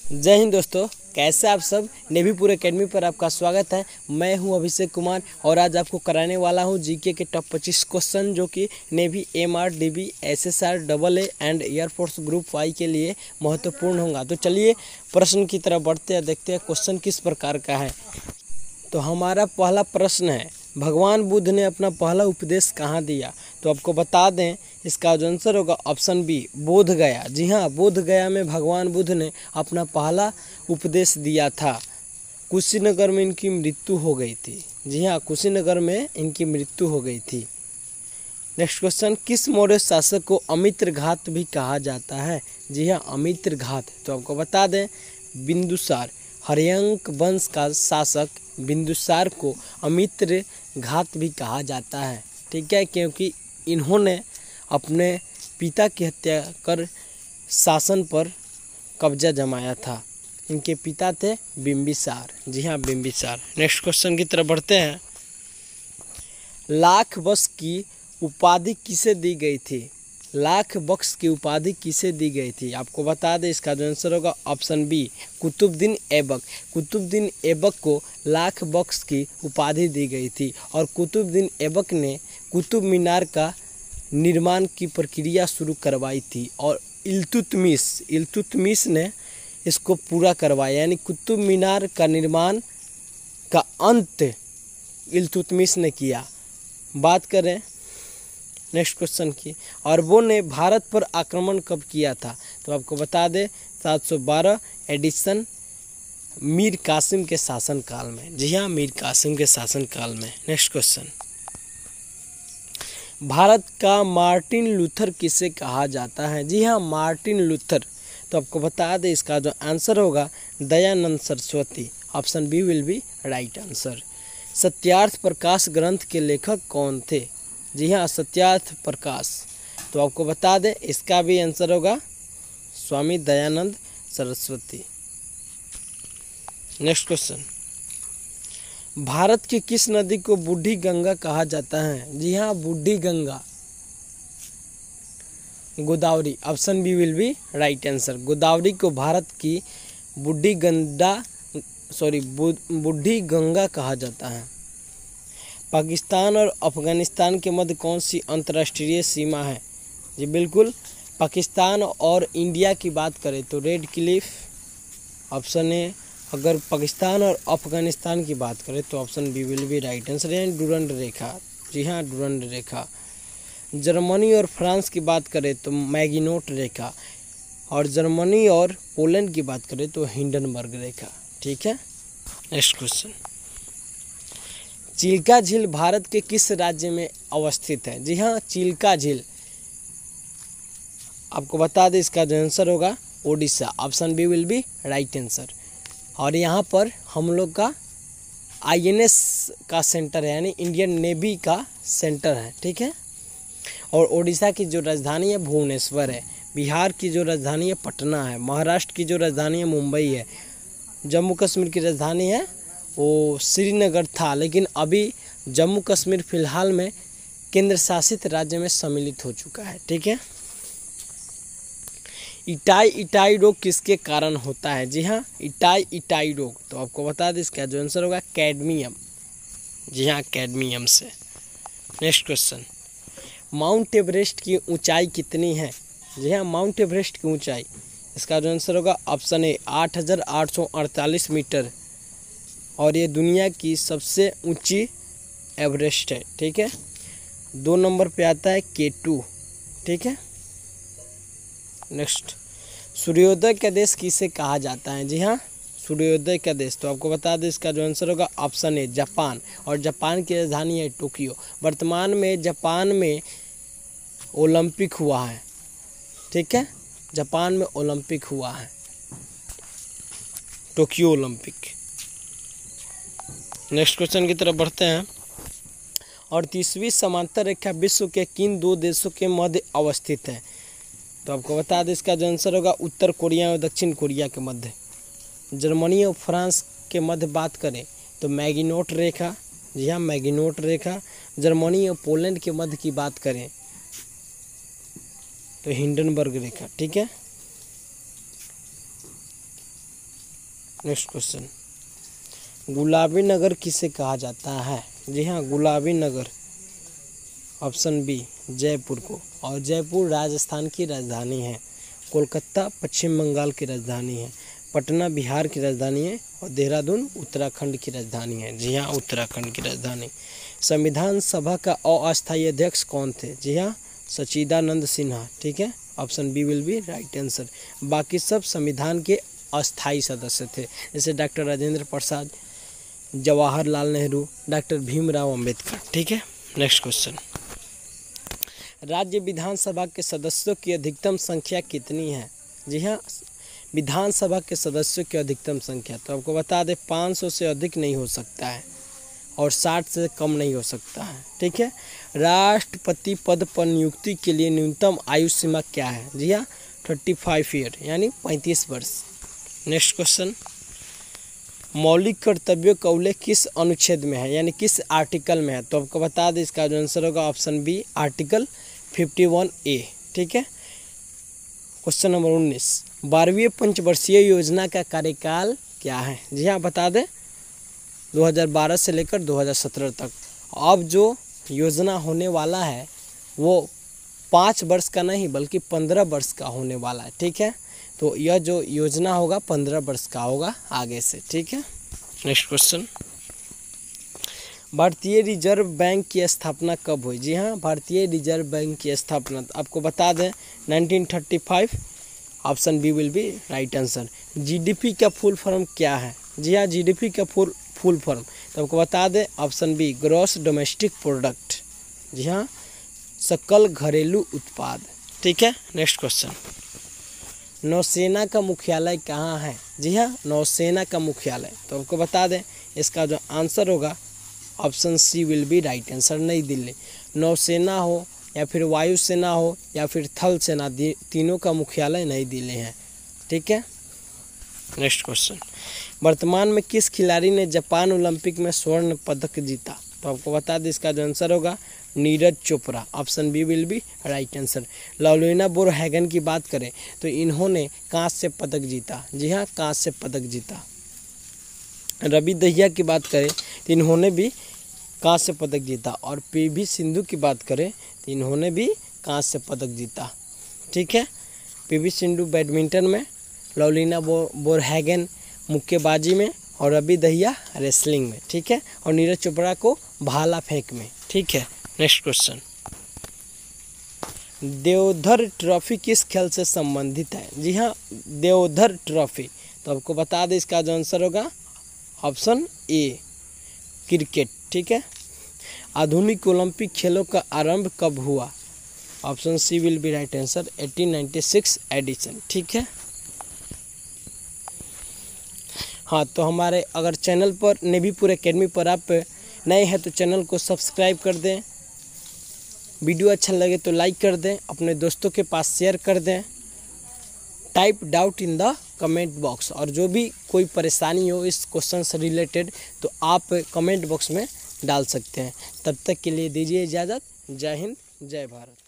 जय हिंद दोस्तों, कैसे आप सब। नेवीपुर एकेडमी पर आपका स्वागत है। मैं हूं अभिषेक कुमार और आज आपको कराने वाला हूं जीके के टॉप 25 क्वेश्चन जो कि navy MR DB SSR double A and air force group Y के लिए महत्वपूर्ण होगा। तो चलिए प्रश्न की तरफ बढ़ते हैं, देखते हैं क्वेश्चन किस प्रकार का है। तो हमारा पहला प्रश्न है, भगवान बुद्ध ने अपना पहला उपदेश कहाँ दिया। तो आपको बता दें, इसका जो आंसर होगा ऑप्शन बी, बोध गया। जी हाँ, बोध गया में भगवान बुद्ध ने अपना पहला उपदेश दिया था। कुशीनगर में इनकी मृत्यु हो गई थी। जी हाँ, कुशीनगर में इनकी मृत्यु हो गई थी। नेक्स्ट क्वेश्चन, किस मौर्य शासक को अमित्र घात भी कहा जाता है। जी हाँ, अमित्र घात। तो आपको बता दें, बिंदुसार, हर्यंक वंश का शासक बिंदुसार को अमित्र घात भी कहा जाता है। ठीक है, क्योंकि इन्होंने अपने पिता की हत्या कर शासन पर कब्जा जमाया था। इनके पिता थे बिंबिसार। जी हाँ, बिंबिसार। नेक्स्ट क्वेश्चन की तरफ बढ़ते हैं। लाख बख्श की उपाधि किसे दी गई थी। लाख बख्श की उपाधि किसे दी गई थी। आपको बता दें, इसका जो आंसर होगा ऑप्शन बी, कुतुबुद्दीन ऐबक। कुतुबुद्दीन ऐबक को लाख बख्श की उपाधि दी गई थी और कुतुबुद्दीन ऐबक ने कुतुब मीनार का निर्माण की प्रक्रिया शुरू करवाई थी और इल्तुतमिश ने इसको पूरा करवाया। यानी कुतुब मीनार का निर्माण का अंत इल्तुतमिश ने किया। बात करें नेक्स्ट क्वेश्चन की, अरबों ने भारत पर आक्रमण कब किया था। तो आपको बता दें, 712 एडिशन मीर कासिम के शासनकाल में। जी हाँ, मीर कासिम के शासनकाल में। नेक्स्ट क्वेश्चन, भारत का मार्टिन लूथर किसे कहा जाता है। जी हाँ, मार्टिन लूथर। तो आपको बता दें, इसका जो आंसर होगा Dayanand Saraswati. Option B will be right answer. Satyarth Prakash ग्रंथ के लेखक कौन थे। जी हाँ, सत्यार्थ प्रकाश। तो आपको बता दें, इसका भी आंसर होगा स्वामी दयानंद सरस्वती। नेक्स्ट क्वेश्चन, भारत की किस नदी को बूढ़ी गंगा कहा जाता है। जी हाँ, Budhi Ganga, Godavari. Option B will be right answer. Godavari को भारत की बूढ़ी गंगा कहा जाता है। पाकिस्तान और अफगानिस्तान के मध्य कौन सी अंतर्राष्ट्रीय सीमा है। जी बिल्कुल, पाकिस्तान और इंडिया की बात करें तो रेड क्लिफ ऑप्शन ए। अगर पाकिस्तान और अफगानिस्तान की बात करें तो option B will be right answer है, डुरंड रेखा। जी हाँ, डुरंड रेखा। जर्मनी और फ्रांस की बात करें तो मैगिनोट रेखा और जर्मनी और पोलैंड की बात करें तो हिंडनबर्ग रेखा। ठीक है। नेक्स्ट क्वेश्चन, चिल्का झील भारत के किस राज्य में अवस्थित है। जी हाँ, चिल्का झील। आपको बता दें, इसका जो आंसर होगा Odisha. Option B will be right answer. और यहाँ पर हम लोग का आईएनएस का सेंटर है, यानी इंडियन नेवी का सेंटर है। ठीक है। और ओडिशा की जो राजधानी है भुवनेश्वर है। बिहार की जो राजधानी है पटना है। महाराष्ट्र की जो राजधानी है मुंबई है। जम्मू कश्मीर की राजधानी है वो श्रीनगर था, लेकिन अभी जम्मू कश्मीर फिलहाल में केंद्र शासित राज्य में सम्मिलित हो चुका है। ठीक है। इटाई रोग किसके कारण होता है। जी हाँ, इटाई रोग। तो आपको बता दें, इसका जो आंसर होगा कैडमियम। जी हाँ, कैडमियम से। नेक्स्ट क्वेश्चन, माउंट एवरेस्ट की ऊंचाई कितनी है। जी हाँ, माउंट एवरेस्ट की ऊंचाई, इसका जो आंसर होगा ऑप्शन ए 8,848 मीटर और ये दुनिया की सबसे ऊंची एवरेस्ट है। ठीक है। 2 नंबर पे आता है K2। ठीक है। नेक्स्ट, सूर्योदय का देश किसे कहा जाता है। जी हाँ, सूर्योदय का देश। तो आपको बता दें, इसका जो आंसर होगा ऑप्शन ए जापान और जापान की राजधानी है टोक्यो। वर्तमान में जापान में ओलंपिक हुआ है। ठीक है, जापान में ओलंपिक हुआ है, टोक्यो ओलंपिक। नेक्स्ट क्वेश्चन की तरफ बढ़ते हैं। और 30वीं समांतर रेखा विश्व के किन 2 देशों के मध्य अवस्थित है। तो आपको बता दें, इसका जो आंसर होगा उत्तर कोरिया और दक्षिण कोरिया के मध्य। जर्मनी और फ्रांस के मध्य बात करें तो मैगिनोट रेखा। जी हाँ, मैगिनोट रेखा। जर्मनी और पोलैंड के मध्य की बात करें तो हिंडनबर्ग रेखा। ठीक है। नेक्स्ट क्वेश्चन, गुलाबी नगर किसे कहा जाता है? जी हाँ, गुलाबी नगर ऑप्शन बी जयपुर को। और जयपुर राजस्थान की राजधानी है, कोलकाता पश्चिम बंगाल की राजधानी है, पटना बिहार की राजधानी है और देहरादून उत्तराखंड की राजधानी है। जी हाँ, उत्तराखंड की राजधानी। संविधान सभा का अस्थायी अध्यक्ष कौन थे? जी हाँ, सच्चिदानंद सिन्हा। ठीक है, option B will be right answer. बाकी सब संविधान के अस्थायी सदस्य थे, जैसे डॉक्टर राजेंद्र प्रसाद, जवाहरलाल नेहरू, डॉक्टर भीमराव अंबेडकर। ठीक है, नेक्स्ट क्वेश्चन, राज्य विधानसभा के सदस्यों की अधिकतम संख्या कितनी है? जी हाँ, विधानसभा के सदस्यों की अधिकतम संख्या तो आपको बता दें 500 से अधिक नहीं हो सकता है और 60 से कम नहीं हो सकता है। ठीक है, राष्ट्रपति पद पर नियुक्ति के लिए न्यूनतम आयु सीमा क्या है? जी हाँ, 35 ईयर यानी 35 वर्ष। नेक्स्ट क्वेश्चन, मौलिक कर्तव्यों का उल्लेख किस अनुच्छेद में है, यानी किस आर्टिकल में है? तो आपको बता दें इसका जो आंसर होगा ऑप्शन बी आर्टिकल 51A। ठीक है, क्वेश्चन नंबर 19, 12वीं पंचवर्षीय योजना का कार्यकाल क्या है? जी हाँ, बता दें 2012 से लेकर 2017 तक। अब जो योजना होने वाला है वो 5 वर्ष का नहीं बल्कि 15 वर्ष का होने वाला है। ठीक है, तो यह जो योजना होगा 15 वर्ष का होगा आगे से। ठीक है, नेक्स्ट क्वेश्चन, भारतीय रिजर्व बैंक की स्थापना कब हुई? जी हाँ, भारतीय रिजर्व बैंक की स्थापना आपको बता दें 1935, option B will be right answer. GDP का फुल फॉर्म क्या है? जी हाँ, जीडीपी का फुल फॉर्म तो आपको बता दें option B gross domestic product. जी हाँ, सकल घरेलू उत्पाद। ठीक है, नेक्स्ट क्वेश्चन, नौसेना का मुख्यालय कहाँ है? जी हाँ, नौसेना का मुख्यालय तो आपको बता दें इसका जो आंसर होगा option C will be right answer, New Delhi. नौसेना हो या फिर वायुसेना हो या फिर थल सेना, तीनों का मुख्यालय नई दिल्ली है। ठीक है, नेक्स्ट क्वेश्चन, वर्तमान में किस खिलाड़ी ने जापान ओलंपिक में स्वर्ण पदक जीता? तो आपको बता दें इसका जो आंसर होगा Neeraj Chopra, option B will be right answer. Lovlina Borgohain की बात करें तो इन्होंने कांस्य पदक जीता। जी हाँ, कांस्य पदक जीता। रवि दहिया की बात करें तो इन्होंने भी कांस्य पदक जीता। और पीवी सिंधु की बात करें तो इन्होंने भी कांस्य पदक जीता। ठीक है, पीवी सिंधु बैडमिंटन में, लवलीना बोरगोहेन मुक्केबाजी में और रवि दहिया रेसलिंग में। ठीक है, और नीरज चोपड़ा को भाला फेंक में। ठीक है, नेक्स्ट क्वेश्चन, देवधर ट्रॉफी किस खेल से संबंधित है? जी हाँ, देवधर ट्रॉफी तो आपको बता दें इसका जो आंसर होगा ऑप्शन ए क्रिकेट। ठीक है, आधुनिक ओलंपिक खेलों का आरंभ कब हुआ? Option C will be right answer, 1896 edition. ठीक है, हाँ, तो हमारे अगर चैनल पर नेवीपुर एकेडमी पर आप नए हैं तो चैनल को सब्सक्राइब कर दें, वीडियो अच्छा लगे तो लाइक कर दें, अपने दोस्तों के पास शेयर कर दें, type doubt in the comment box. और जो भी कोई परेशानी हो इस क्वेश्चन से रिलेटेड तो आप कमेंट बॉक्स में डाल सकते हैं। तब तक के लिए दीजिए इजाज़त। जय हिंद, जय भारत।